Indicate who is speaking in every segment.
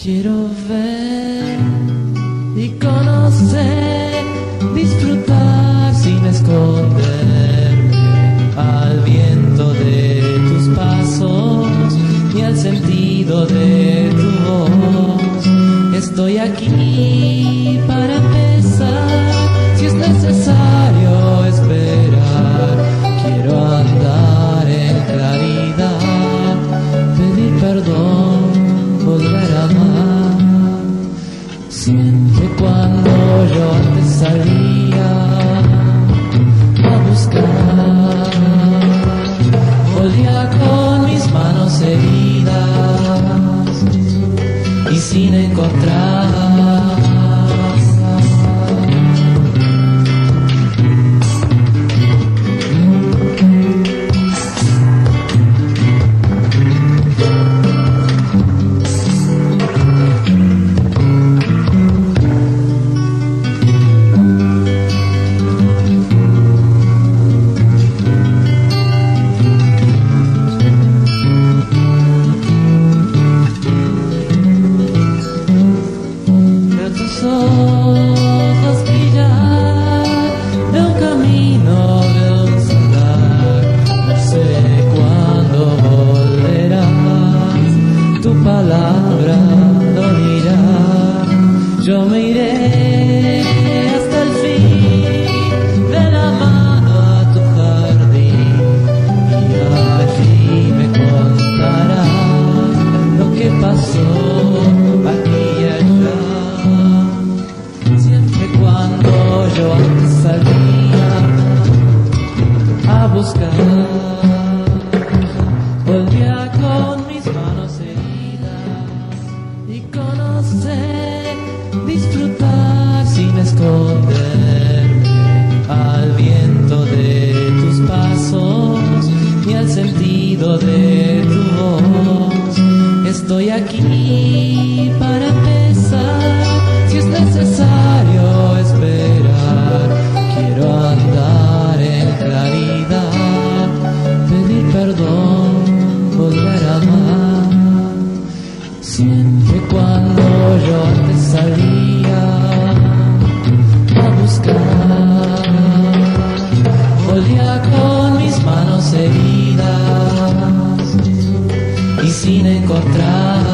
Speaker 1: Quiero ver y conocer, disfrutar sin esconderme al viento de tus pasos y al sentido de tu voz. Estoy aquí para empezar, si es necesario esperar. Quiero andar en claridad, pedir perdón, volver a amar. Siempre cuando yo antes salía a buscar, volvía con mis manos heridas y sin encontrar. Ojos brillar de un camino, de un solar. No sé cuándo volverás, tu palabra lo dirá. Yo me iré hasta el fin, de la mano a tu jardín, y allí me contarás lo que pasó aquí y allá. Cuando yo antes salía a buscar, volvía con mis manos heridas y conocer, disfrutar sin esconderme al viento de tus pasos y al sentido de tu voz. Estoy aquí para empezar, si es necesario esperar. Quiero andar en claridad, pedir perdón, volver a amar. Siempre cuando yo antes salía a buscar, volvía con mis manos heridas y sin encontrar.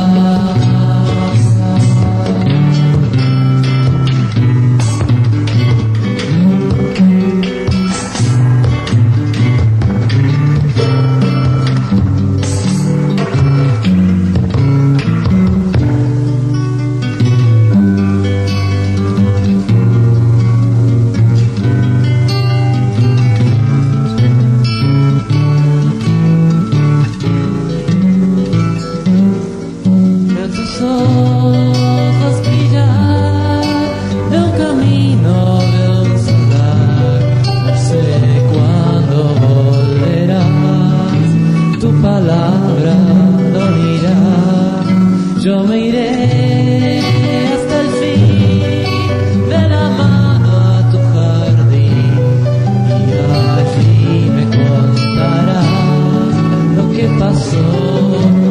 Speaker 1: Ojos brillar de un camino, de un solar. No sé cuándo volverás, tu palabra lo dirá. Yo me iré hasta el fin, de la mano a tu jardín, y allí me contarás lo que pasó